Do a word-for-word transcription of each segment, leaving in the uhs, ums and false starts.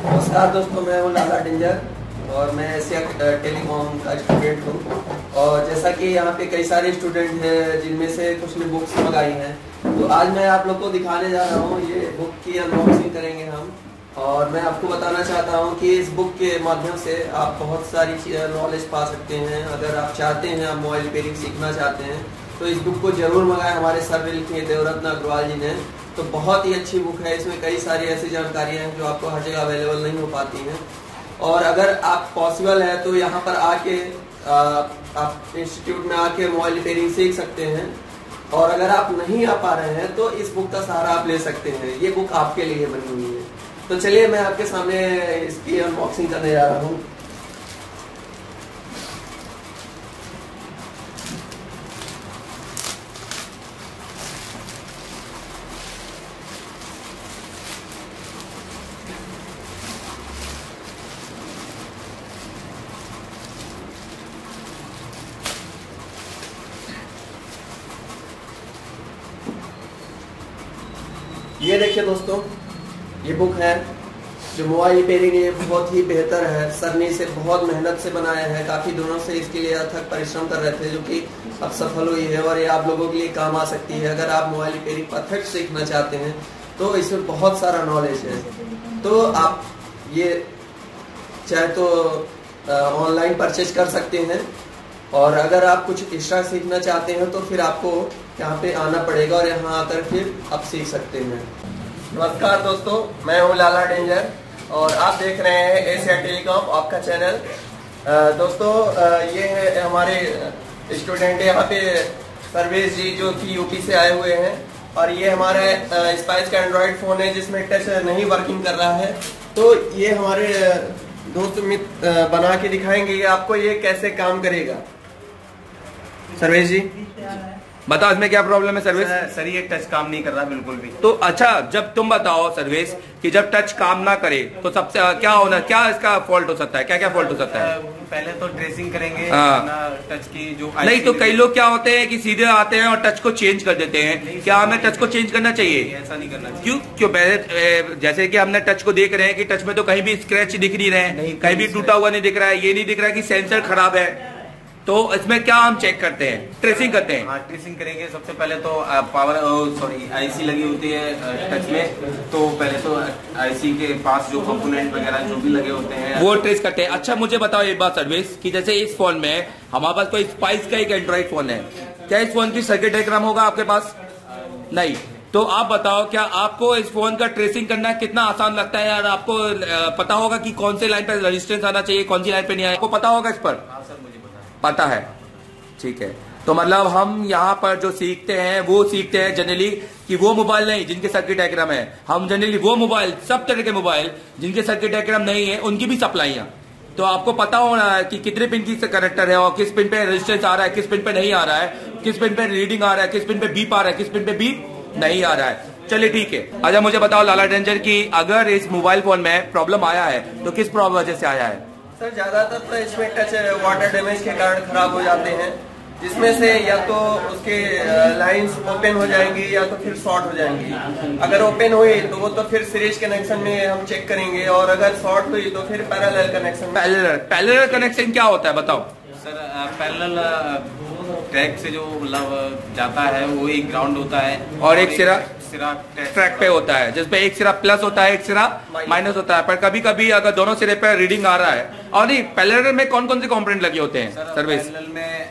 नमस्कार दोस्तों, मैं हूँ लाला डेंजर और मैं एशिया टेलीकॉम का स्टूडेंट हूँ। और जैसा कि यहाँ पे कई सारे स्टूडेंट हैं जिनमें से कुछ ने बुक्स मंगाई हैं, तो आज मैं आप लोग को दिखाने जा रहा हूँ। ये बुक की अनबॉक्सिंग करेंगे हम और मैं आपको बताना चाहता हूँ कि इस बुक के माध्यम से आप बहुत सारी नॉलेज पा सकते हैं। अगर आप चाहते हैं, आप मोबाइल रिपेयरिंग सीखना चाहते हैं तो इस बुक को जरूर मंगाएं। हमारे सर लिखे देवरत्न अग्रवाल जी ने, तो बहुत ही अच्छी बुक है। इसमें कई सारी ऐसी जानकारियाँ हैं जो आपको हर जगह अवेलेबल नहीं हो पाती हैं। और अगर आप पॉसिबल है तो यहाँ पर आके आप इंस्टीट्यूट में आके मोबाइल रिपेयरिंग सीख सकते हैं। और अगर आप नहीं आ पा रहे हैं तो इस बुक का सहारा आप ले सकते हैं। ये बुक आपके लिए बनी हुई है। तो चलिए मैं आपके सामने इसकी अनबॉक्सिंग करने जा रहा हूँ। ये देखिए दोस्तों, ये बुक है जो मोबाइल रिपेयरिंग, ये बहुत ही बेहतर है। सर ने इसे बहुत मेहनत से बनाया है, काफी दिनों से इसके लिए अथक परिश्रम कर रहे थे, जो कि अब सफल हुई है और ये आप लोगों के लिए काम आ सकती है। अगर आप मोबाइल रिपेयरिंग परफेक्ट सीखना चाहते हैं तो इसमें बहुत सारा नॉलेज है। तो आप ये चाहे तो ऑनलाइन परचेज कर सकते हैं, और अगर आप कुछ एक्स्ट्रा सीखना चाहते हैं तो फिर आपको यहाँ पे आना पड़ेगा और यहाँ आकर फिर आप सीख सकते हैं। नमस्कार दोस्तों, मैं हूँ लाला डेंजर और आप देख रहे हैं एशिया टेलीकॉम आपका चैनल। दोस्तों, ये है हमारे स्टूडेंट यहाँ पे सर्वेश जी, जो कि यूपी से आए हुए हैं। और ये हमारा स्पाइस का एंड्रॉयड फोन है जिसमें टच नहीं वर्किंग कर रहा है। तो ये हमारे दोस्त मित्र बना के दिखाएंगे आपको ये कैसे काम करेगा। सर्वेश जी बताओ इसमें क्या प्रॉब्लम है सर्वेश? सर ये टच काम नहीं कर रहा बिल्कुल भी। तो अच्छा, जब तुम बताओ सर्वेश कि जब टच काम ना करे तो सबसे क्या होना, क्या इसका फॉल्ट हो सकता है, क्या क्या फॉल्ट हो सकता है? पहले तो ट्रेसिंग करेंगे टच की जो नहीं तो कई लोग क्या होते हैं कि सीधे आते हैं और टच को चेंज कर देते हैं। क्या हमें टच को चेंज करना चाहिए? ऐसा नहीं करना चाहिए। क्यों क्यों पहले जैसे कि हमने टच को देख रहे हैं कि टच में तो कहीं भी स्क्रैच दिख नहीं रहे हैं, कहीं भी टूटा हुआ नहीं दिख रहा है, ये नहीं दिख रहा है कि सेंसर खराब है। तो इसमें क्या हम चेक करते हैं? ट्रेसिंग करते हैं। हाँ, ट्रेसिंग करेंगे। सबसे पहले तो पावर सॉरी आईसी लगी होती है टच में, तो पहले तो आईसी के पास जो कंपोनेंट वगैरह जो भी लगे होते हैं वो ट्रेस करते हैं। अच्छा मुझे बताओ एक बात सर्विस, कि जैसे इस फोन में हमारे पास कोई स्पाइस का एक एंड्रॉइड फोन है, क्या इस फोन की सर्किट डायग्राम होगा आपके पास? नहीं। तो आप बताओ, क्या आपको इस फोन का ट्रेसिंग करना कितना आसान लगता है यार? आपको पता होगा कि कौन से लाइन पर रजिस्टेंस आना चाहिए, कौन सी लाइन पे नहीं आया, आपको पता होगा इस पर? पता है, ठीक है। तो मतलब हम यहाँ पर जो सीखते हैं वो सीखते हैं जनरली कि वो मोबाइल नहीं जिनके सर्किट डायग्राम है। हम जनरली वो मोबाइल, सब तरह के मोबाइल जिनके सर्किट डायग्राम नहीं है उनकी भी सप्लाइयाँ। तो आपको पता होना है कि कितने पिन की कनेक्टर है और किस पिन पे रेजिस्टेंस आ रहा है, किस पिन पे नहीं आ रहा है, किस पिन पे रीडिंग आ रहा है, किस पिन पे बीप आ रहा है, किस पिन पे बीप नहीं आ रहा है। चलिए ठीक है। अच्छा मुझे बताओ लाला डेंजर की अगर इस मोबाइल फोन में प्रॉब्लम आया है तो किस प्रॉब्लम वजह से आया है? सर ज्यादातर तो इसमें टच वाटर डैमेज के कारण खराब हो जाते हैं, जिसमें से या तो उसके लाइंस ओपन हो जाएंगी या तो फिर शॉर्ट हो जाएंगी। अगर ओपन हुई तो वो तो फिर सीरीज कनेक्शन में हम चेक करेंगे, और अगर शॉर्ट हुई तो फिर parallel connection. Parallel parallel connection क्या होता है बताओ? सर पैरेलल ट्रैक से जो मतलब जाता है वो एक ग्राउंड होता है और एक सिरा सिरा ट्रैक पे होता है, जिसपे एक सिरा प्लस होता है, एक सिरा माइनस होता है। पर कभी कभी अगर दोनों सिरे पे रीडिंग आ रहा है। और नहीं, पैरेलल में कौन कौन से कंपोनेंट लगे होते हैं सर्विस? पैरेलल में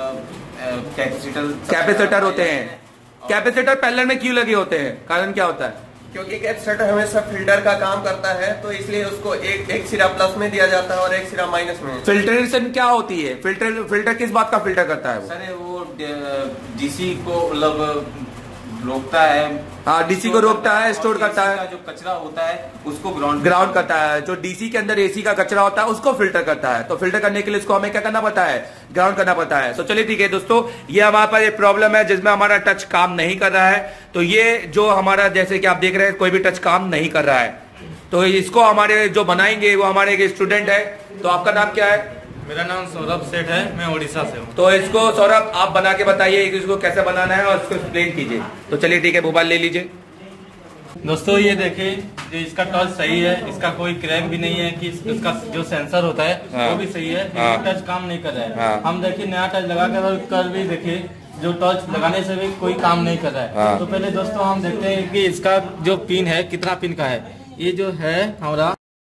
कैपेसिटर कैपेसिटर होते हैं। कैपेसिटर पैरेलल में क्यों लगे होते हैं, कारण क्या होता है? क्योंकि कैपेसिटर हमेशा फिल्टर का काम करता है, तो इसलिए उसको एक एक सिरा प्लस में दिया जाता है और एक सिरा माइनस में। फिल्ट्रेशन क्या होती है? फिल्टर फिल्टर किस बात का फिल्टर करता है वो? सर वो डीसी को मतलब रोकता है। हाँ, डीसी को रोकता है, स्टोर करता है। जो कचरा होता है उसको ग्राउंड ग्राउंड करता है। जो डीसी के अंदर एसी का कचरा होता है उसको फिल्टर करता है। तो फिल्टर करने के लिए इसको हमें क्या करना पड़ता है? ग्राउंड करना पड़ता है। तो चलिए ठीक है दोस्तों, ये हमारे पास एक प्रॉब्लम है जिसमें हमारा टच काम नहीं कर रहा है। तो ये जो हमारा, जैसे कि आप देख रहे हैं, कोई भी टच काम नहीं कर रहा है। तो इसको हमारे जो बनाएंगे वो हमारे एक स्टूडेंट है। तो आपका नाम क्या है? मेरा नाम सौरभ सेठ है, मैं उड़ीसा से हूँ। तो इसको सौरभ आप बना के बताइए कि इसको कैसे बनाना है और इसको एक्सप्लेन कीजिए। तो चलिए ठीक है, मोबाइल ले लीजिए। दोस्तों ये देखिए, जो इसका टच सही है, इसका कोई क्रैक भी नहीं है कि इसका जो सेंसर होता है हाँ। वो भी सही है, लेकिन हाँ। टच काम नहीं कर रहा है। हाँ। हम देखिए नया टच लगा कर कर भी देखिए, जो टच लगाने से भी कोई काम नहीं कर रहा है। हाँ। तो पहले दोस्तों हम देखते हैं कि इसका जो पिन है कितना पिन का है। ये जो है हमारा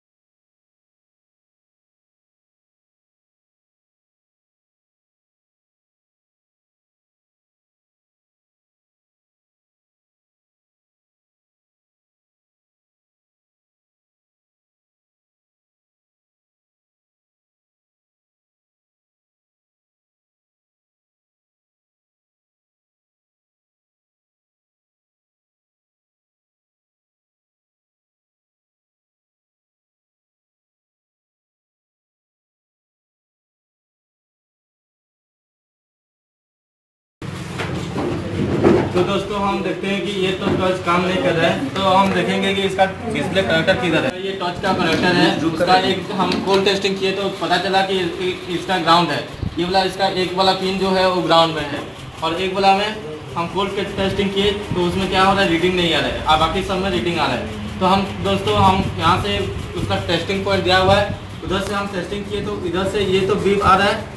तो दोस्तों हम देखते हैं कि ये तो टच काम नहीं कर रहा है, तो हम देखेंगे कि इसका डिस्प्ले कनेक्टर किधर है। ये टच का कनेक्टर है, उसका एक हम कोल्ड टेस्टिंग किए तो पता चला कि इसका ग्राउंड है। ये वाला इसका एक वाला पिन जो है वो ग्राउंड में है, और एक वाला में हम कोल्ड टेस्टिंग किए तो उसमें क्या हो रहा है, रीडिंग नहीं आ रहा है, और बाकी सब में रीडिंग आ रहा है। तो हम दोस्तों हम यहाँ से उसका टेस्टिंग पॉइंट दिया हुआ है, उधर से हम टेस्टिंग किए तो इधर से ये तो बीप आ रहा है।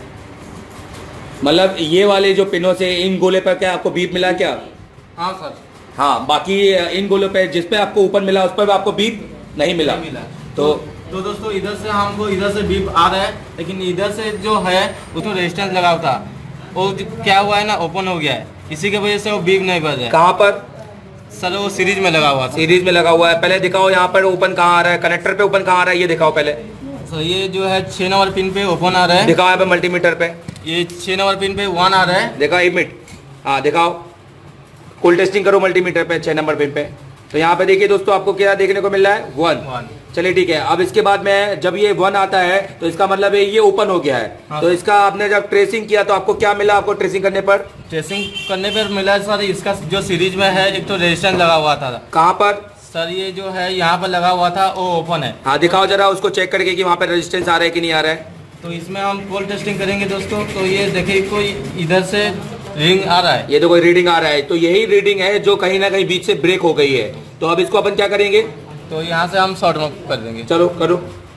मतलब ये वाले जो पिनों से इन गोले पर क्या आपको बीप मिला क्या? हाँ सर। हाँ, बाकी इन गोलों पे जिस पे आपको ऊपर मिला उस पर भी आपको बीप नहीं मिला, नहीं मिला। तो तो दोस्तों इधर से हमको इधर से बीप आ रहा है, लेकिन इधर से जो है उसमें रेजिस्टेंस लगा हुआ था, वो क्या हुआ है ना, ओपन हो गया है, इसी की वजह से वो बीप नहीं बज रहा है। कहाँ पर सर वो सीरीज में लगा हुआ था। सीरीज में लगा हुआ है, पहले दिखाओ यहाँ पर ओपन कहाँ आ रहा है, कनेक्टर पे ओपन कहाँ आ रहा है ये दिखाओ पहले। सर ये जो है छह नंबर पिन पे ओपन आ रहा है, दिखाओ यहाँ पे मल्टीमीटर पे, ये छह नंबर पिन पे वन आ रहा है। दिखाओ एक मिनट, हाँ दिखाओ, कूल टेस्टिंग करो मल्टीमीटर पे छह नंबर पिन पे। तो यहाँ पे देखिए दोस्तों आपको क्या देखने को मिल रहा है, वन। वन। चलिए ठीक है, अब इसके बाद में जब ये वन आता है तो इसका मतलब है ये ओपन हो गया है। हाँ। तो इसका आपने जब ट्रेसिंग किया तो आपको क्या मिला, आपको ट्रेसिंग करने पर? ट्रेसिंग करने पर मिला सर, इसका जो सीरीज में है एक तो रेजिस्टेंस लगा हुआ था। कहाँ पर सर ये जो है यहाँ पर लगा हुआ था वो ओपन है। हाँ दिखाओ जरा उसको चेक करके कि वहाँ पे रेजिस्टेंस आ रहा है कि नहीं आ रहा है। तो इसमें हम कोल्ड टेस्टिंग करेंगे दोस्तों, तो ये देखिए कोई इधर से रीडिंग आ रहा है, ये तो कोई रीडिंग आ रहा है, तो यही रीडिंग है जो कहीं ना कहीं बीच से ब्रेक हो गई है। तो अब इसको अपन क्या करेंगे, तो यहाँ से हम शॉर्ट कर देंगे। चलो करो,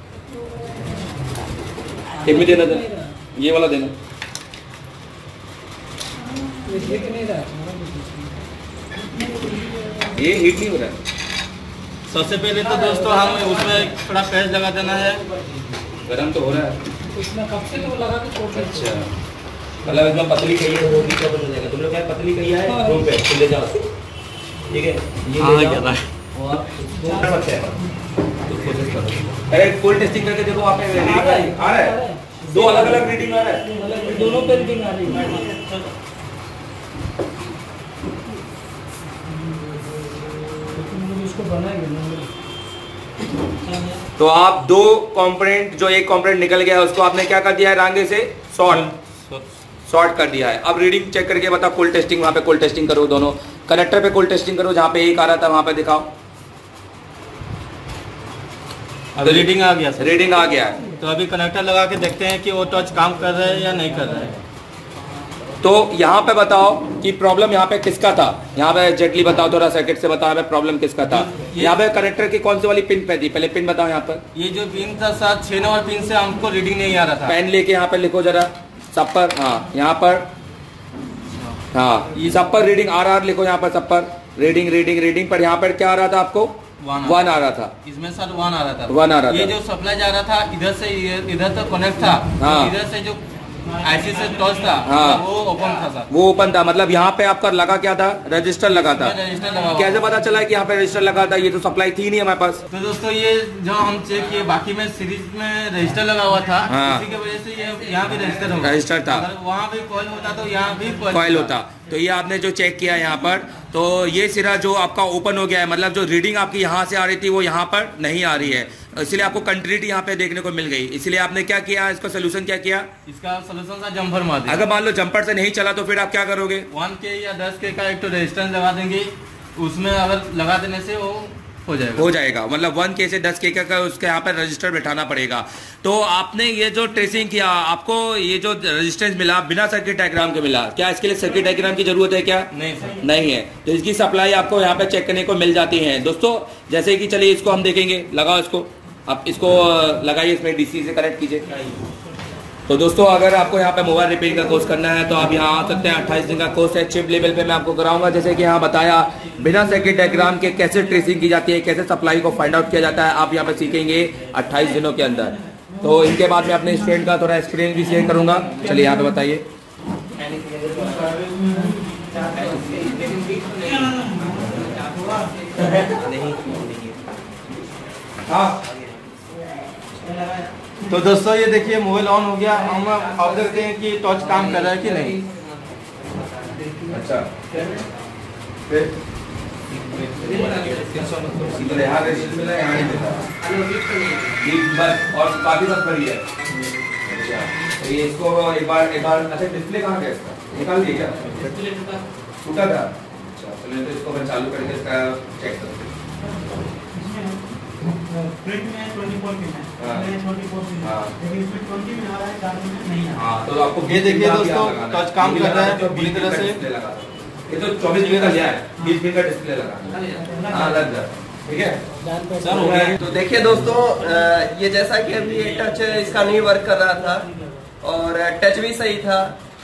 एक में देना देना, ये वाला देना। ये हीट नहीं हो रहा है। सबसे पहले तो दोस्तों हम उसमें थोड़ा पेस्ट लगा देना है। गरम तो हो रहा है उसमें कब से तो लगा के छोड़ देते अच्छा, मतलब इसमें पतली कही है वो भी कवर हो जाएगा। तुम लोग क्या पतली कही है रूम पे तुम ले जाओ, ठीक है ये हाँ, ले जाओ क्या रहा है? और इसको कर सकते हैं तो कोशिश करो। अरे फुल टेस्टिंग करके देखो वहाँ पे रीडिंग आ रहा है, दो अलग अलग रीडिंग आ रहा है, दोनों पे रीडिंग आ रही है। इसको बनाएंगे ना। तो आप दो कंपोनेंट, जो एक कंपोनेंट निकल गया है उसको आपने क्या कर दिया है, रांगे से शॉर्ट शॉर्ट कर दिया है। अब रीडिंग चेक करके बताओ, कोल्ड टेस्टिंग वहाँ पे कोल्ड टेस्टिंग करो, दोनों कनेक्टर पे कोल्ड टेस्टिंग करो, जहाँ पे एक आ रहा था वहाँ पे दिखाओ। अभी रीडिंग आ गया सर, रीडिंग आ गया है। तो अभी कनेक्टर लगा के देखते हैं कि वो टच काम कर रहा है या नहीं कर रहा है। तो यहाँ पे बताओ कि प्रॉब्लम यहाँ पे किसका था, यहाँ पे जेटली बताओ थोड़ा सर्किट से बताओ, यहाँ पे प्रॉब्लम किसका था। यहाँ पे कनेक्टर की कौन सी वाली पिन पे थी, पहले पिन बताओ यहाँ पर। ये जो पिन था सर छह नंबर पिन से हमको रीडिंग नहीं आ रहा था। पेन लेके यहाँ पे लिखो जरा सब पर, हाँ यहाँ पर, हाँ ये सब पर रीडिंग आर आर लिखो यहाँ पर, सब पर रीडिंग रीडिंग रीडिंग पर। यहाँ पर क्या आ रहा था आपको, वन आ रहा था, इसमें सर वन आ रहा था, वन आ रहा था। ये जो सप्लाई जा रहा था इधर से इधर तक कनेक्ट था, हाँ। इधर से जो आईसी से टच था, हाँ। वो ओपन था सर, वो ओपन था। मतलब यहाँ पे आपका लगा क्या था, रजिस्टर लगा था। रजिस्टर लगा हुआ। कैसे पता चला कि यहाँ पे रजिस्टर लगा था, ये तो सप्लाई थी नहीं हमारे पास। तो दोस्तों ये जो हम चेक किए, बाकी में सीरीज में रजिस्टर लगा हुआ था, हाँ। इसी की वजह से ये यहाँ भी रजिस्टर हो रजिस्टर था। अगर वहाँ भी कॉइल होता तो यहाँ भी कॉइल होता। तो ये आपने जो चेक किया यहाँ पर, तो ये सिरा जो आपका ओपन हो गया है, मतलब जो रीडिंग आपकी यहाँ से आ रही थी वो यहाँ पर नहीं आ रही है, इसलिए आपको कंटिन्यूटी यहाँ पे देखने को मिल गई। इसलिए आपने क्या किया, इसका सोल्यूशन क्या किया, इसका सोल्यूशन था जम्पर मार दिया। अगर मान लो जंपर से नहीं चला तो फिर आप क्या करोगे, वन के या दस के का एक तो रेजिस्टेंस लगा देंगे, उसमें अगर लगा देने से वो हो जाएगा हो जाएगा मतलब वन के से दस के का उसके यहाँ पर रजिस्टर बैठाना पड़ेगा। तो आपने ये जो ट्रेसिंग किया, आपको ये जो रजिस्टेंस मिला बिना सर्किट डायग्राम के मिला, क्या इसके लिए सर्किट डायग्राम की जरूरत है क्या? नहीं सर, नहीं है। तो इसकी सप्लाई आपको यहाँ पे चेक करने को मिल जाती है दोस्तों। जैसे कि चलिए इसको हम देखेंगे, लगाओ इसको, आप इसको लगाइए, इसमें डीसी से कनेक्ट कीजिए। तो दोस्तों अगर आपको यहाँ पे मोबाइल रिपेयरिंग का कोर्स करना है तो आप यहाँ आ सकते हैं। अट्ठाईस दिन का कोर्स है, चिप लेवल पे मैं आपको कराऊंगा। जैसे कि यहाँ बताया बिना सर्किट डायग्राम के कैसे ट्रेसिंग की जाती है, कैसे सप्लाई को फाइंड आउट किया जाता है, आप यहाँ पे सीखेंगे अट्ठाईस दिनों के अंदर। तो इनके बाद मैं अपने स्टूडेंट का थोड़ा एक्सपीरियंस भी शेयर करूंगा। चलिए यहाँ पे बताइए। हाँ तो दोस्तों ये देखिए मोबाइल ऑन हो गया। हम अब देखते हैं कि टॉर्च काम कर रहा है कि नहीं। अच्छा और काफी सब खड़ी है। अच्छा तो ये इसको एक बार एक बार अच्छा डिस्प्ले कहाँ गया इसका? निकाल दिया क्या? टूटा था? अच्छा चलिए तो इसको मैं चालू करके इसका चेक करते हैं। प्रिंट में चौबीस पिन है, चौबीस पिन है, लेकिन इसमें बीस में आ रहा है, चार में नहीं आ रहा। हाँ तो आपको ये देखिए दोस्तों टच काम कर रहा है पूरी तरह से। ये तो चौबीस पिन का लिया है, बीस पिन का डिस्प्ले लगा। हाँ लग गया, ठीक है सर हो गया। तो देखिए दोस्तों, ये जैसा कि अभी ये टच इसका नहीं वर्क कर रहा था और टच भी सही था।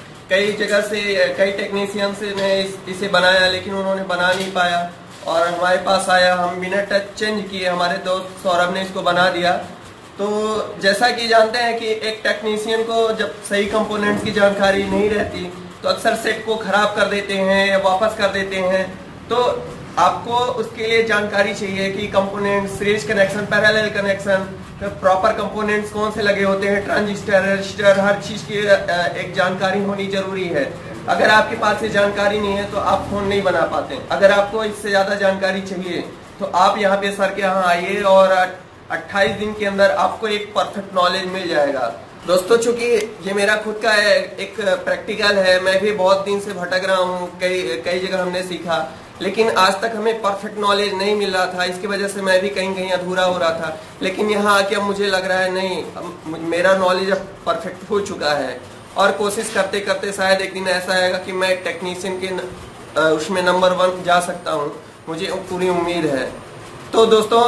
कई जगह से कई टेक्नीशियन से ने इसे बनाया लेकिन उन्होंने बना नहीं पाया और हमारे पास आया, हम बिना टच चेंज किए हमारे दोस्त सौरभ ने इसको बना दिया। तो जैसा कि जानते हैं कि एक टेक्नीशियन को जब सही कंपोनेंट्स की जानकारी नहीं रहती तो अक्सर सेट को खराब कर देते हैं या वापस कर देते हैं। तो आपको उसके लिए जानकारी चाहिए कि component, series connection, parallel connection, proper components कौन से लगे होते हैं, ट्रांजिस्टर, रजिस्टर, हर चीज़ की एक जानकारी होनी जरूरी है। अगर आपके पास ये जानकारी नहीं है तो आप फोन नहीं बना पाते। अगर आपको इससे ज्यादा जानकारी चाहिए तो आप यहाँ पे सर के यहाँ आइए और अट्ठाईस दिन के अंदर आपको एक परफेक्ट नॉलेज मिल जाएगा। दोस्तों चूंकि ये मेरा खुद का एक प्रैक्टिकल है, मैं भी बहुत दिन से भटक रहा हूँ, कई कई जगह हमने सीखा लेकिन आज तक हमें परफेक्ट नॉलेज नहीं मिल रहा था। इसकी वजह से मैं भी कहीं कहीं अधूरा हो रहा था, लेकिन यहाँ आके अब मुझे लग रहा है नहीं, मेरा नॉलेज अब परफेक्ट हो चुका है और कोशिश करते करते शायद एक दिन ऐसा आएगा कि मैं टेक्नीशियन के उसमें नंबर वन जा सकता हूँ, मुझे पूरी उम्मीद है। तो दोस्तों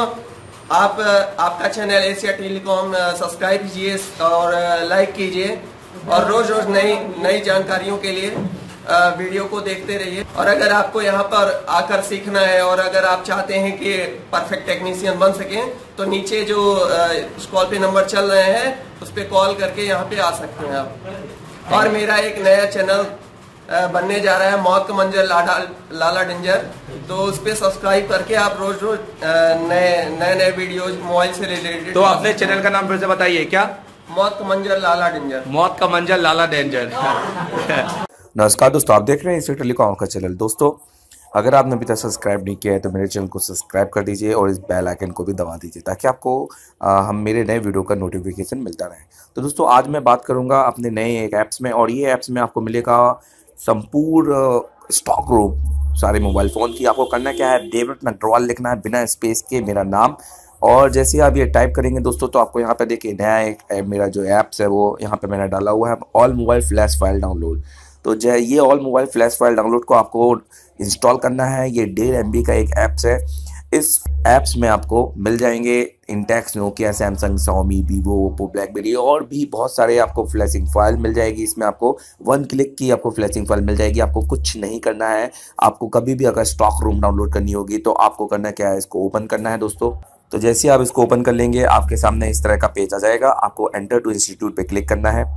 आप आपका चैनल एशिया टेलीकॉम सब्सक्राइब कीजिए और लाइक कीजिए और रोज रोज नई नई जानकारियों के लिए वीडियो को देखते रहिए। और अगर आपको यहाँ पर आकर सीखना है और अगर आप चाहते हैं कि परफेक्ट टेक्नीशियन बन सकें तो नीचे जो कॉल पे नंबर चल रहे हैं उस पर कॉल करके यहाँ पे आ सकते हैं आप। और मेरा एक नया चैनल बनने जा रहा है, मौत का मंजर लाला लाला डेंजर, तो उस पर सब्सक्राइब करके आप रोज रोज नए नए नए वीडियोज मोबाइल से रिलेटेड। तो अपने चैनल का नाम फिर से बताइए क्या? मौत का मंजर लाला डेंजर। मौत का मंजर लाला डेंजर। नमस्कार दोस्तों, आप देख रहे हैं एशिया टेलीकॉम का चैनल। दोस्तों अगर आपने अभी तक सब्सक्राइब नहीं किया है तो मेरे चैनल को सब्सक्राइब कर दीजिए और इस बेल आइकन को भी दबा दीजिए ताकि आपको आ, हम मेरे नए वीडियो का नोटिफिकेशन मिलता रहे। तो दोस्तों आज मैं बात करूंगा अपने नए एक ऐप्स में, और ये ऐप्स में आपको मिलेगा संपूर्ण स्टॉक रूम सारे मोबाइल फ़ोन की। आपको करना क्या है, डेविड नटवाल लिखना है बिना स्पेस के मेरा नाम, और जैसे आप ये टाइप करेंगे दोस्तों तो आपको यहाँ पे देखिए नया एक मेरा जो ऐप्स है वो यहाँ पे मैंने डाला हुआ है, all mobile flash file download. तो जो ये all mobile flash file download को आपको इंस्टॉल करना है। ये डेढ़ एम बी का एक ऐप्स है। इस ऐप्स में आपको मिल जाएंगे Intex, Nokia, Samsung, Xiaomi, Vivo, Oppo, BlackBerry और भी बहुत सारे आपको फ्लैशिंग फाइल मिल जाएगी। इसमें आपको वन क्लिक की आपको फ्लैशिंग फाइल मिल जाएगी। आपको कुछ नहीं करना है। आपको कभी भी अगर स्टॉक रूम डाउनलोड करनी होगी तो आपको करना क्या है, इसको ओपन करना है दोस्तों। तो जैसे आप इसको ओपन कर लेंगे आपके सामने इस तरह का पेज आ जाएगा। आपको एंटर टू इंस्टीट्यूट पे क्लिक करना है।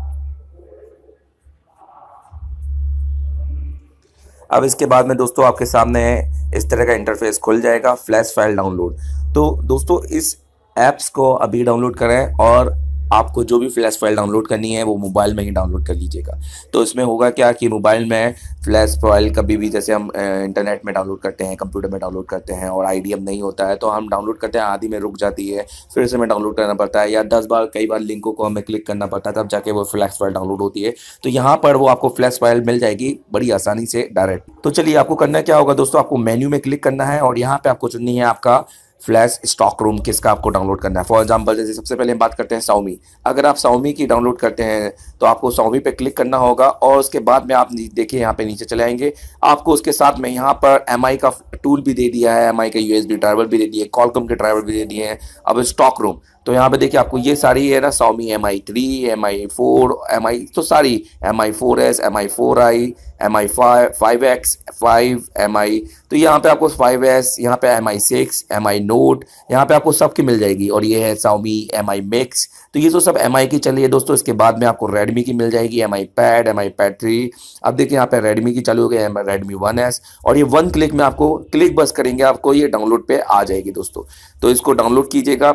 अब इसके बाद में दोस्तों आपके सामने इस तरह का इंटरफेस खुल जाएगा, फ्लैश फाइल डाउनलोड। तो दोस्तों इस ऐप्स को अभी डाउनलोड करें और आपको जो भी फ्लैश फाइल डाउनलोड करनी है वो मोबाइल में ही डाउनलोड कर लीजिएगा। तो इसमें होगा क्या कि मोबाइल में फ्लैश फाइल कभी भी जैसे हम इंटरनेट में डाउनलोड करते हैं, कंप्यूटर में डाउनलोड करते हैं और आईडीएम नहीं होता है तो हम डाउनलोड करते हैं, आधी में रुक जाती है, फिर से हमें डाउनलोड करना पड़ता है या दस बार कई बार लिंकों को हमें क्लिक करना पड़ता है तब जाके वो फ्लैश फाइल डाउनलोड होती है। तो यहाँ पर वो आपको फ्लैश फाइल मिल जाएगी बड़ी आसानी से डायरेक्ट। तो चलिए आपको करना क्या होगा दोस्तों, आपको मेन्यू में क्लिक करना है और यहाँ पर आपको चुननी है आपका फ्लैश स्टॉक रूम किसका आपको डाउनलोड करना है। फॉर एग्जांपल जैसे सबसे पहले हम बात करते हैं Xiaomi। अगर आप Xiaomi की डाउनलोड करते हैं तो आपको Xiaomi पे क्लिक करना होगा और उसके बाद में आप देखिए यहाँ पे नीचे चले आएंगे। आपको उसके साथ में यहाँ पर एम आई का टूल भी दे दिया है, एम आई का यू एस बी ड्राइवर भी दे दिए, कॉलकॉम के ड्राइवर भी दे दिए हैं। अब स्टॉक रूम तो यहाँ पे देखिए आपको ये सारी है ना Xiaomi M I three, M I four, M I तो सारी M I four S, M I four I, M I five X, five M I, तो यहाँ पे आपको फाइव एस, यहाँ पे M I six, M I note, यहाँ पे आपको सबकी मिल जाएगी। और ये है Xiaomi एम आई मिक्स, तो ये जो सब एम आई की चल रही है दोस्तों। इसके बाद में आपको Redmi की मिल जाएगी, M I pad, M I pad three. अब देखिए यहाँ पे Redmi की चालू हो गई, Redmi वन एस, और ये वन क्लिक में आपको क्लिक बस करेंगे आपको ये डाउनलोड पे आ जाएगी दोस्तों। तो इसको डाउनलोड कीजिएगा।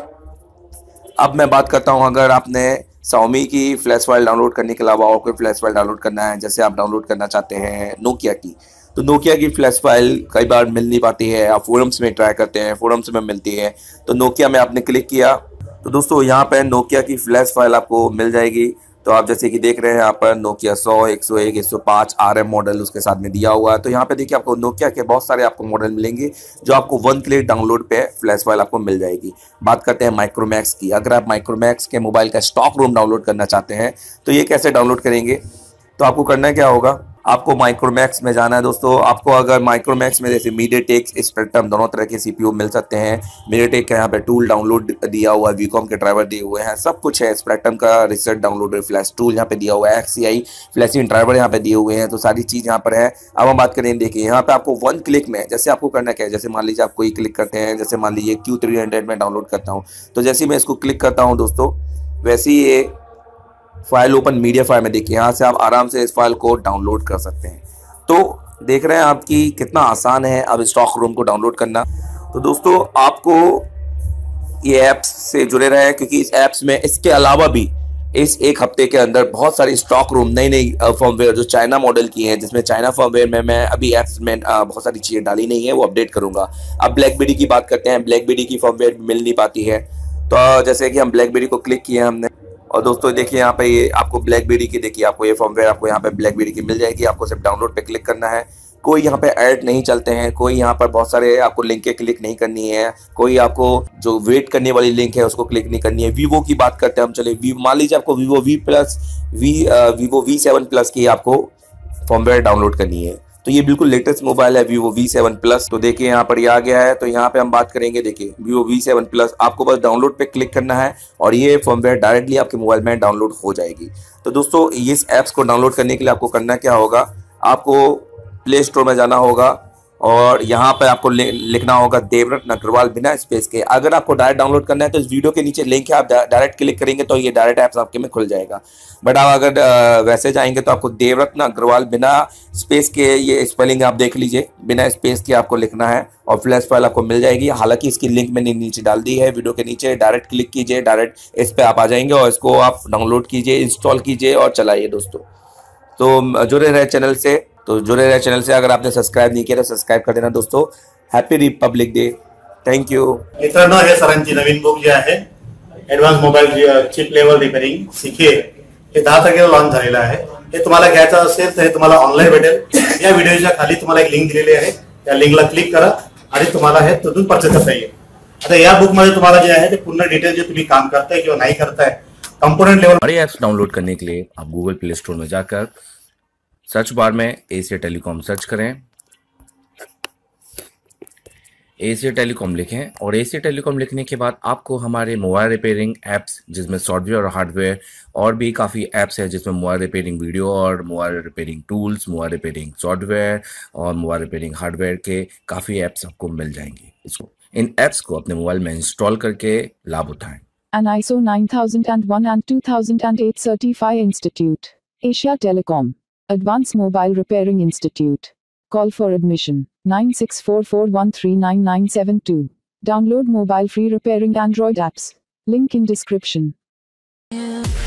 अब मैं बात करता हूँ, अगर आपने Xiaomi की फ्लैश फाइल डाउनलोड करने के अलावा और कोई फ्लैश फाइल डाउनलोड करना है, जैसे आप डाउनलोड करना चाहते हैं Nokia की, तो Nokia की फ्लैश फाइल कई बार मिल नहीं पाती है, आप फोरम्स में ट्राई करते हैं, फोरम्स में मिलती है, तो Nokia में आपने क्लिक किया तो दोस्तों यहाँ पे Nokia की फ्लैश फाइल आपको मिल जाएगी। तो आप जैसे कि देख रहे हैं यहाँ पर Nokia सौ, एक सौ एक, एक सौ पाँच आर एम मॉडल उसके साथ में दिया हुआ है। तो यहाँ पे देखिए आपको Nokia के बहुत सारे आपको मॉडल मिलेंगे जो आपको वन क्लिक डाउनलोड पे फ्लैश फाइल आपको मिल जाएगी। बात करते हैं माइक्रोमैक्स की। अगर आप माइक्रोमैक्स के मोबाइल का स्टॉक रूम डाउनलोड करना चाहते हैं तो ये कैसे डाउनलोड करेंगे, तो आपको करना क्या होगा, आपको माइक्रोमैक्स में जाना है दोस्तों। आपको अगर माइक्रोमैक्स में जैसे मीडियाटेक, स्पेक्ट्रम दोनों तरह के सीपीयू मिल सकते हैं। मीडियाटेक का यहाँ पे टूल डाउनलोड दिया हुआ है, वीकॉम के ड्राइवर दिए हुए हैं, सब कुछ है। स्पेक्ट्रम का रिसर्च डाउनलोड फ्लैश टूल यहाँ पे दिया हुआ है, एक्ससीआई फ्लैशिंग ड्राइवर यहाँ पे दिए हुए हैं, तो सारी चीज़ यहाँ पर है। अब हम बात करें, देखिए यहाँ पे आपको वन क्लिक में, जैसे आपको करना क्या है, जैसे मान लीजिए आप कोई क्लिक करते हैं, जैसे मान लीजिए क्यू थ्री हंड्रेड में डाउनलोड करता हूँ, तो जैसे मैं इसको क्लिक करता हूँ दोस्तों, वैसे ही ये फाइल ओपन मीडिया फाइल में देखिए, यहाँ से आप आराम से इस फाइल को डाउनलोड कर सकते हैं। तो देख रहे हैं आपकी कितना आसान है अब स्टॉक रूम को डाउनलोड करना। तो दोस्तों आपको ये ऐप्स से जुड़े रहे, क्योंकि इस ऐप्स में इसके अलावा भी इस एक हफ्ते के अंदर बहुत सारी स्टॉक रूम नई नई फर्मवेयर जो चाइना मॉडल की हैं, जिसमें चाइना फर्मवेयर में मैं अभी ऐप्स में बहुत सारी चीज़ें डाली नहीं है, वो अपडेट करूंगा। अब ब्लैकबेरी की बात करते हैं। ब्लैकबेरी की फर्मवेयर मिल नहीं पाती है, तो जैसे कि हम ब्लैकबेरी को क्लिक किया हमने, और दोस्तों देखिए यहाँ पे ये आपको ब्लैकबेरी की, देखिए आपको ये फर्मवेयर आपको यहाँ पे ब्लैकबेरी की मिल जाएगी। आपको सिर्फ डाउनलोड पे क्लिक करना है। कोई यहाँ पे ऐड नहीं चलते हैं, कोई यहाँ पर बहुत सारे आपको लिंक के क्लिक नहीं करनी है, कोई आपको जो वेट करने वाली लिंक है उसको क्लिक नहीं करनी है। वीवो की बात करते हैं हम, चले वी मान लीजिए आपको Vivo V plus V Vivo V seven plus की आपको फर्मवेयर डाउनलोड करनी है, तो ये बिल्कुल लेटेस्ट मोबाइल है वीवो वी सेवन प्लस। तो देखिए यहाँ पर ये आ गया है, तो यहाँ पे हम बात करेंगे, देखिए वीवो वी सेवन प्लस, आपको बस डाउनलोड पे क्लिक करना है और ये फर्मवेयर डायरेक्टली आपके मोबाइल में डाउनलोड हो जाएगी। तो दोस्तों इस ऐप्स को डाउनलोड करने के लिए आपको करना क्या होगा, आपको प्ले स्टोर में जाना होगा और यहाँ पर आपको लिखना होगा देवरत्न अग्रवाल बिना स्पेस के। अगर आपको डायरेक्ट डाउनलोड करना है तो इस वीडियो के नीचे लिंक है, आप डायरेक्ट क्लिक करेंगे तो ये डायरेक्ट ऐप्स आपके में खुल जाएगा। बट आप अगर वैसे जाएंगे तो आपको देवरत्न अग्रवाल बिना स्पेस के, ये स्पेलिंग आप देख लीजिए, बिना स्पेस के आपको लिखना है और फ्लैश फाइल आपको मिल जाएगी। हालांकि इसकी लिंक मैंने नीचे डाल दी है वीडियो के नीचे, डायरेक्ट क्लिक कीजिए, डायरेक्ट इस पर आप आ जाएंगे और इसको आप डाउनलोड कीजिए, इंस्टॉल कीजिए और चलाइए दोस्तों। तो जुड़े रहे चैनल से, तो जुड़े रहे चैनल से। अगर आपने सब्सक्राइब नहीं किया तो सब्सक्राइब कर देना दोस्तों। Happy republic day, thank you मित्रांनो, हे सरांची नवीन बुक जे आहे advance mobile chip level repairing सीखे, हे दहा तारखेला लॉन्च झालेलं आहे। हे तुम्हाला घ्यायचं असेल तर हे तुम्हाला ऑनलाईन भेटेल। या व्हिडिओच्या खाली तुम्हाला एक लिंक दिलेली आहे, त्या लिंकला क्लिक करा आणि तुम्हाला हे तिथून परचेस करता येईल। आता या बुक मध्ये तुम्हाला जे आहे ते पूर्ण डिटेल जे तुम्ही काम करताय किंवा नहीं करताय, कंपोनेंट लेवल। हमारे ऐप्स डाउनलोड करने के लिए आप गूगल प्ले स्टोर में जाकर सर्च बार में एशिया टेलीकॉम सर्च करें, एशिया टेलीकॉम लिखें और एशिया टेलीकॉम लिखने के बाद आपको हमारे मोबाइल रिपेयरिंग ऐप्स, जिसमें सॉफ्टवेयर और हार्डवेयर और भी काफ़ी ऐप्स हैं, जिसमें मोबाइल रिपेयरिंग वीडियो और mobile repairing tools, mobile repairing software और मोबाइल रिपेयरिंग हार्डवेयर के काफ़ी ऐप्स आपको मिल जाएंगे। इसको इन ऐप्स को अपने मोबाइल में इंस्टॉल करके लाभ उठाएं। An I S O nine thousand one and two thousand eight Certify Institute. Asia Telecom. Advanced Mobile Repairing Institute. Call for admission nine six four four one three nine nine seven two. Download mobile free repairing Android apps. Link in description.